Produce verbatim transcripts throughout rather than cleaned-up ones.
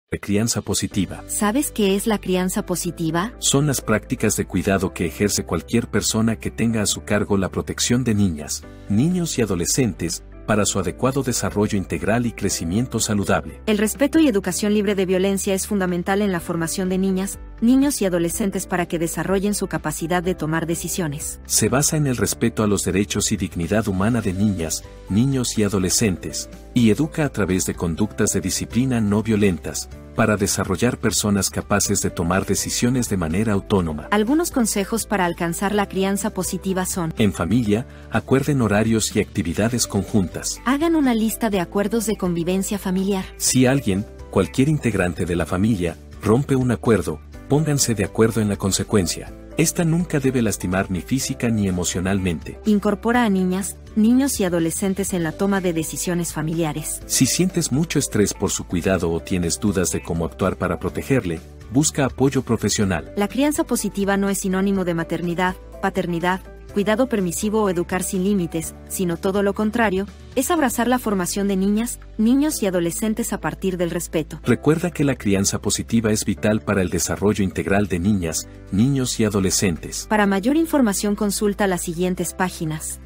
Crianza positiva. ¿Sabes qué es la crianza positiva? Son las prácticas de cuidado que ejerce cualquier persona que tenga a su cargo la protección de niñas, niños y adolescentes, para su adecuado desarrollo integral y crecimiento saludable. El respeto y educación libre de violencia es fundamental en la formación de niñas, niños y adolescentes para que desarrollen su capacidad de tomar decisiones. Se basa en el respeto a los derechos y dignidad humana de niñas, niños y adolescentes, y educa a través de conductas de disciplina no violentas, para desarrollar personas capaces de tomar decisiones de manera autónoma. Algunos consejos para alcanzar la crianza positiva son: en familia, acuerden horarios y actividades conjuntas. Hagan una lista de acuerdos de convivencia familiar. Si alguien, cualquier integrante de la familia, rompe un acuerdo, pónganse de acuerdo en la consecuencia. Esta nunca debe lastimar ni física ni emocionalmente. Incorpora a niñas, niños y adolescentes en la toma de decisiones familiares. Si sientes mucho estrés por su cuidado o tienes dudas de cómo actuar para protegerle, busca apoyo profesional. La crianza positiva no es sinónimo de maternidad, paternidad, cuidado permisivo o educar sin límites, sino todo lo contrario, es abrazar la formación de niñas, niños y adolescentes a partir del respeto. Recuerda que la crianza positiva es vital para el desarrollo integral de niñas, niños y adolescentes. Para mayor información consulta las siguientes páginas.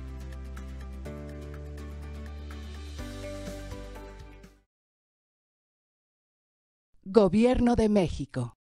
Gobierno de México.